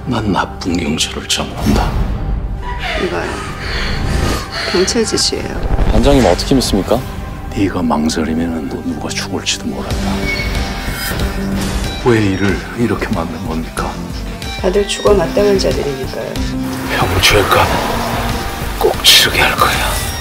난 나쁜 경찰을 전문다. 이거요. 경찰 지시예요. 반장님 어떻게 믿습니까? 네가 망설이면 또 누가 죽을지도 모른다. 왜 일을 이렇게 만든 겁니까? 다들 죽어 마땅한 자들이니까요. 형 죄값 꼭 치르게 할 거야.